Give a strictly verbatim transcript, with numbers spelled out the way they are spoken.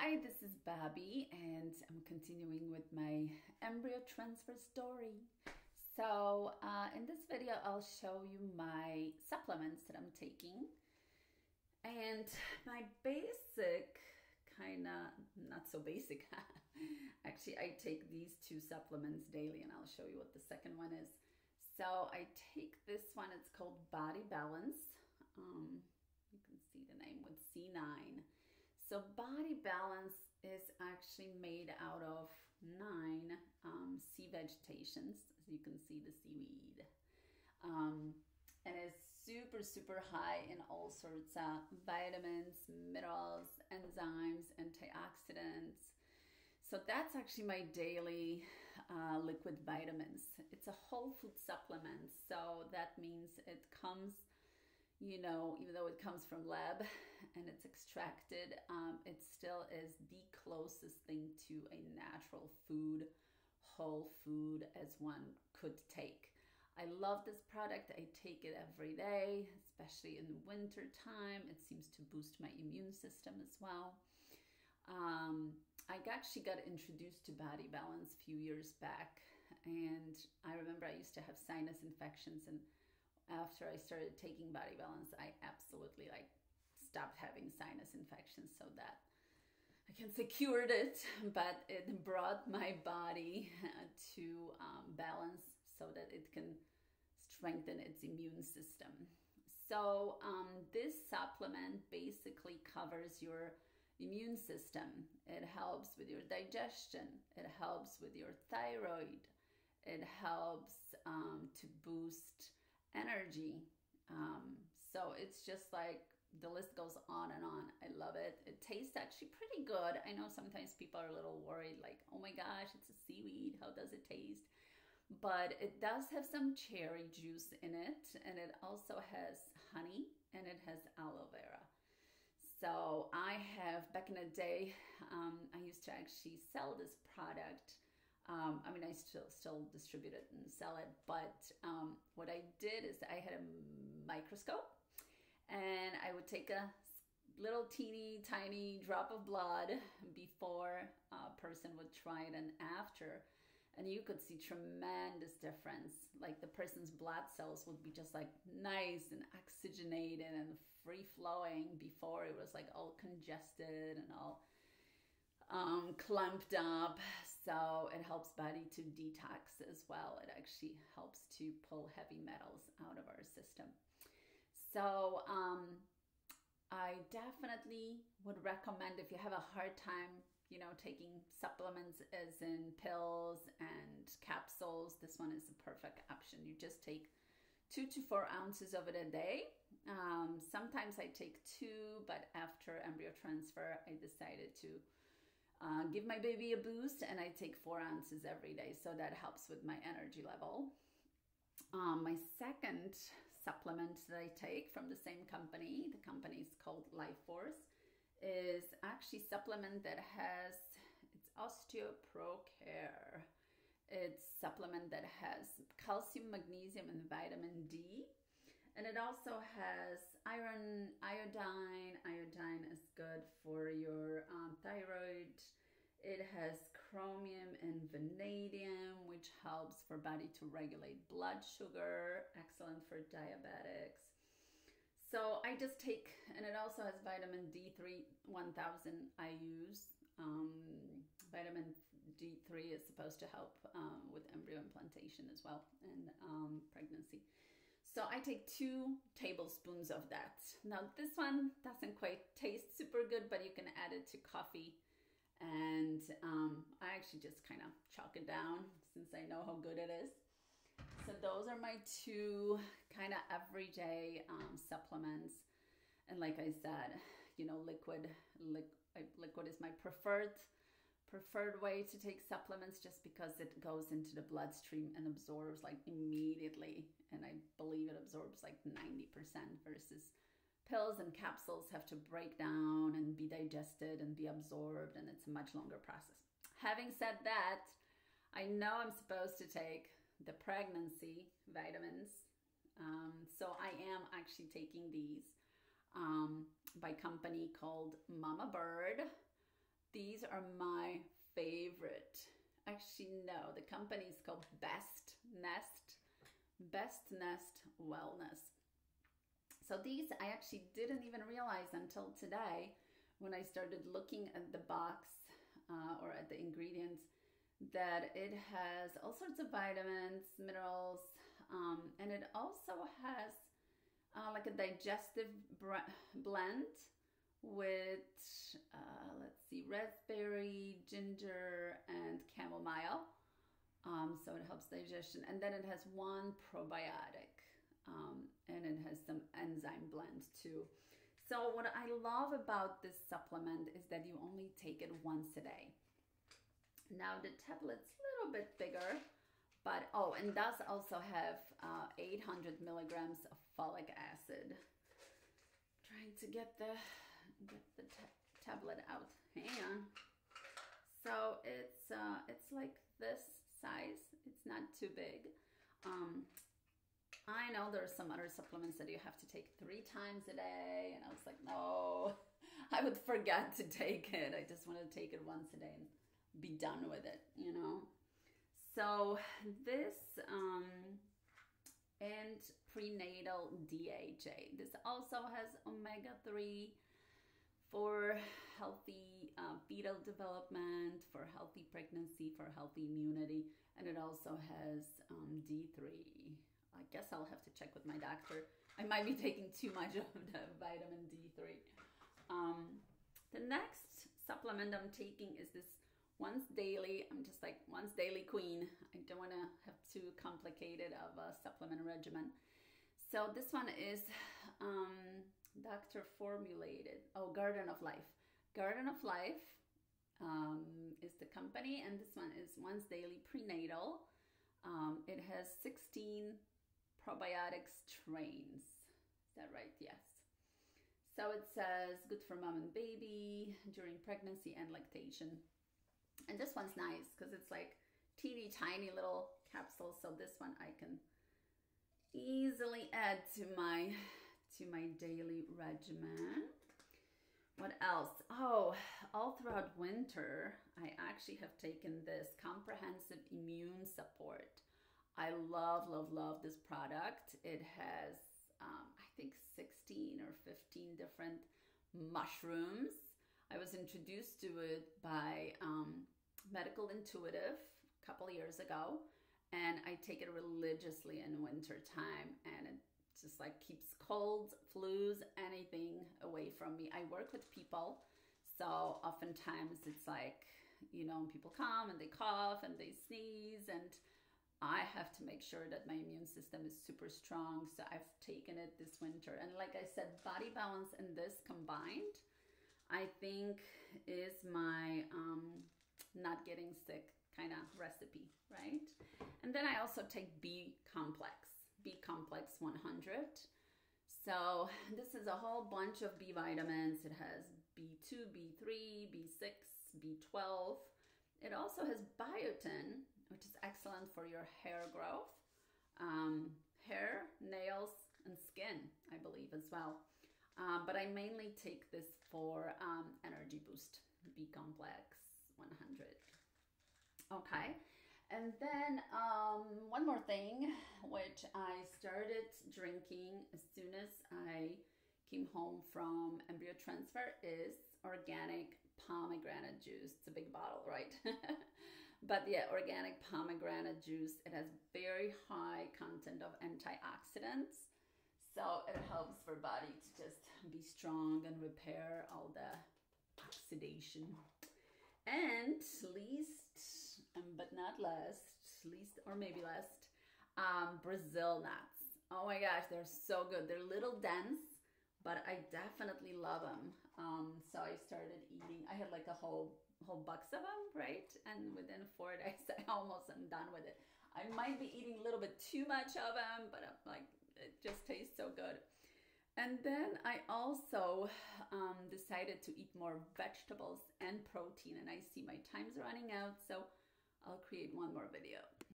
Hi, this is Bobby, and I'm continuing with my embryo transfer story. So uh, in this video, I'll show you my supplements that I'm taking. And my basic, kind of, not so basic, actually I take these two supplements daily, and I'll show you what the second one is. So I take this one, it's called Body Balance. Um, you can see the name with C nine. So Body Balance is actually made out of nine um, sea vegetations. As you can see, the seaweed. Um, and it's super, super high in all sorts of vitamins, minerals, enzymes, antioxidants. So that's actually my daily uh, liquid vitamins. It's a whole food supplement. So that means it comes, you know, even though it comes from lab and it's extracted, um, it still is the closest thing to a natural food, whole food as one could take. I love this product. I take it every day, especially in the winter time. It seems to boost my immune system as well. Um, I actually got introduced to Body Balance a few years back, and I remember I used to have sinus infections, and after I started taking Body Balance, I absolutely like stopped having sinus infections, so that I can say cured it, but it brought my body to um, balance so that it can strengthen its immune system. So um, this supplement basically covers your immune system. It helps with your digestion. It helps with your thyroid. It helps um, to boost energy. Um, so it's just like the list goes on and on. I love it. It tastes actually pretty good. I know sometimes people are a little worried, like, oh my gosh, it's a seaweed. How does it taste? But it does have some cherry juice in it, and it also has honey, and it has aloe vera. So I have, back in the day, um, I used to actually sell this product. Um, I mean, I still still distribute it and sell it, but um, what I did is I had a microscope, and I would take a little teeny tiny drop of blood before a person would try it and after, and you could see tremendous difference. Like the person's blood cells would be just like nice and oxygenated and free flowing. Before it was like all congested and all Um, clumped up. So it helps body to detox as well. It actually helps to pull heavy metals out of our system. So um, I definitely would recommend, if you have a hard time, you know, taking supplements as in pills and capsules, this one is the perfect option. You just take two to four ounces of it a day. Um, sometimes I take two, but after embryo transfer, I decided to Uh, give my baby a boost, and I take four ounces every day, so that helps with my energy level. Um, my second supplement that I take from the same company, the company is called Life Force, is actually supplement that has, it's OsteoProCare. It's supplement that has calcium, magnesium, and vitamin D. And it also has iron, iodine. Iodine is good for your um, thyroid. It has chromium and vanadium, which helps for body to regulate blood sugar. Excellent for diabetics. So I just take, and it also has vitamin D three one thousand I use. Um, vitamin D three is supposed to help um, with embryo implantation as well, and um, pregnancy. So I take two tablespoons of that. Now this one doesn't quite taste super good, but you can add it to coffee. And um, I actually just kind of chalk it down since I know how good it is. So those are my two kind of everyday um, supplements. And like I said, you know, liquid, li liquid is my preferred preferred way to take supplements, just because it goes into the bloodstream and absorbs like immediately. And I believe it absorbs like ninety percent, versus pills and capsules have to break down and be digested and be absorbed, and it's a much longer process. Having said that, I know I'm supposed to take the pregnancy vitamins. Um, so I am actually taking these um, by a company called Mama Bird. These are my favorite. Actually, no, the company is called Best Nest, Best Nest Wellness. So these I actually didn't even realize until today when I started looking at the box uh, or at the ingredients that it has all sorts of vitamins, minerals, um, and it also has uh, like a digestive blend with, uh, let's see, raspberry, ginger, and chamomile. Um, so it helps digestion. And then it has one probiotic. Um, and it has some enzyme blend too. So what I love about this supplement is that you only take it once a day. Now the tablet's a little bit bigger, but oh, and does also have uh, eight hundred milligrams of folic acid. Trying to get the get the ta tablet out. Hang on. So it's uh, it's like this size. It's not too big. Um, I know there are some other supplements that you have to take three times a day, and I was like, no, I would forget to take it. I just want to take it once a day and be done with it, you know. So this um, and prenatal D H A. This also has omega three for healthy uh, fetal development, for healthy pregnancy, for healthy immunity, and it also has um, D three. I guess I'll have to check with my doctor. I might be taking too much of the vitamin D three. Um, the next supplement I'm taking is this once daily. I'm just like once daily queen. I don't want to have too complicated of a supplement regimen. So this one is um, doctor formulated. Oh, Garden of Life. Garden of Life um, is the company, and this one is once daily prenatal. Um, it has sixteen probiotic strains. Is that right? Yes. So it says good for mom and baby during pregnancy and lactation. And this one's nice because it's like teeny tiny little capsules. So this one I can easily add to my to my daily regimen. What else? Oh, all throughout winter, I actually have taken this comprehensive immune support. I love, love, love this product. It has, um, I think, sixteen or fifteen different mushrooms. I was introduced to it by um, Medical Intuitive a couple years ago, and I take it religiously in winter time, and it just like keeps colds, flus, anything away from me. I work with people, so oftentimes it's like, you know, people come and they cough and they sneeze, and I have to make sure that my immune system is super strong. So I've taken it this winter. And like I said, Body Balance and this combined, I think is my um, not getting sick kind of recipe, right? And then I also take B complex, B complex one hundred. So this is a whole bunch of B vitamins. It has B two, B three, B six, B twelve. It also has biotin, which is excellent for your hair growth, um, hair, nails, and skin, I believe as well. Um, but I mainly take this for um, energy boost, B complex one hundred. Okay, and then um, one more thing, which I started drinking as soon as I came home from embryo transfer, is organic pomegranate juice. It's a big bottle, right? But yeah, organic pomegranate juice, it has very high content of antioxidants. So it helps for body to just be strong and repair all the oxidation. And least, um, but not least, least or maybe least, um, Brazil nuts. Oh my gosh, they're so good. They're a little dense, but I definitely love them. Um, so I started eating, I had like a whole whole box of them, right? And within four days, I almost am done with it. I might be eating a little bit too much of them, but I'm like, it just tastes so good. And then I also um, decided to eat more vegetables and protein, and I see my time's running out, so I'll create one more video.